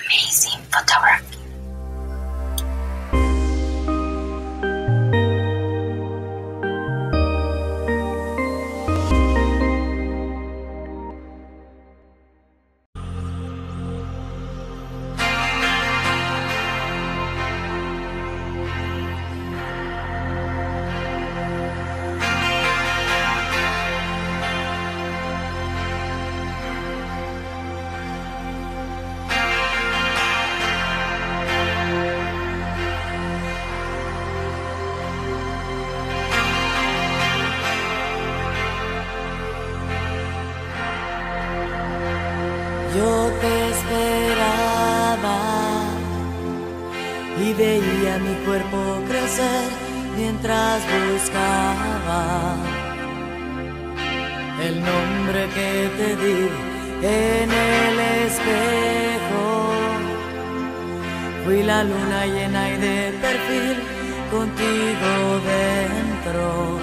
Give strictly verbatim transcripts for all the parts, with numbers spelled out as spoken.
Amazing photography. Yo te esperaba y veía mi cuerpo crecer mientras buscaba el nombre que te di en el espejo. Fui la luna llena y de perfil contigo dentro.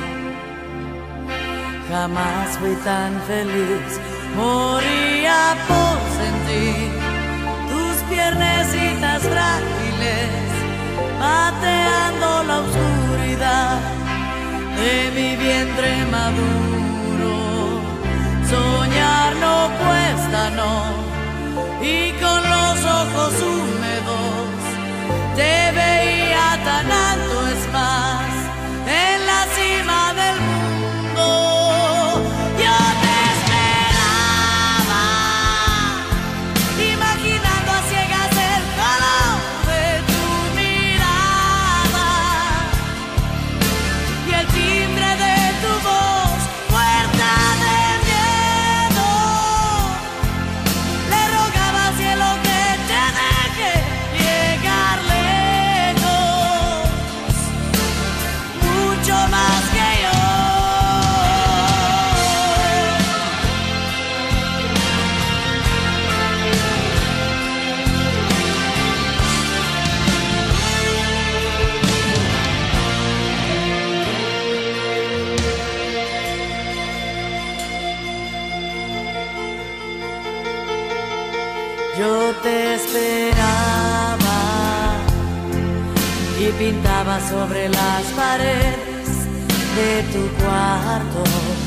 Jamás fui tan feliz. Moría por sentir tus piernecitas frágiles pateando la oscuridad de mi vientre maduro. Soñar no cuesta, no, y con los ojos húmedos te veía tan alto, es más, en la cima del mundo. Yo te Yo te esperaba y pintaba sobre las paredes de tu cuarto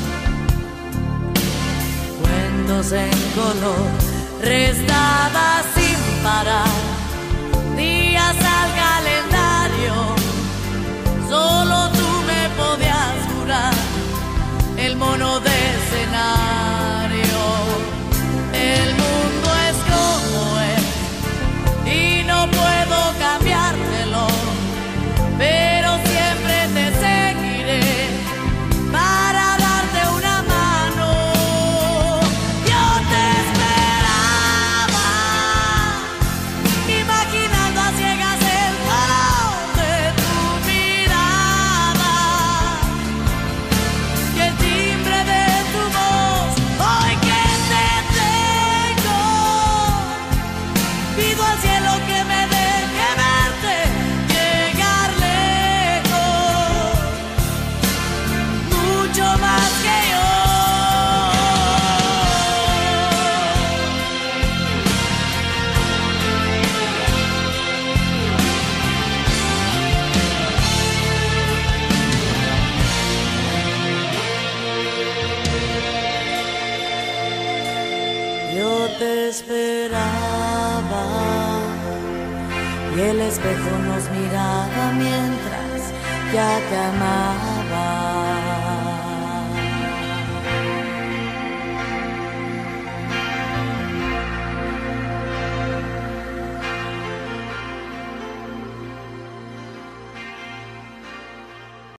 cuentos en color, restaba sin parar días al calendario. Solo tú me podías jurar el mono de escenario. El mundo es como es y no puedo cambiártelo, pero siempre te seguiré para darte una mano. Yo te esperaba, imaginando a ciegas el calor de tu mirada y el timbre de tu voz. Hoy que te tengo, pido al cielo que me deje verte llegar lejos, mucho más que yo. Yo te esperaba y el espejo nos miraba mientras ya te amaba.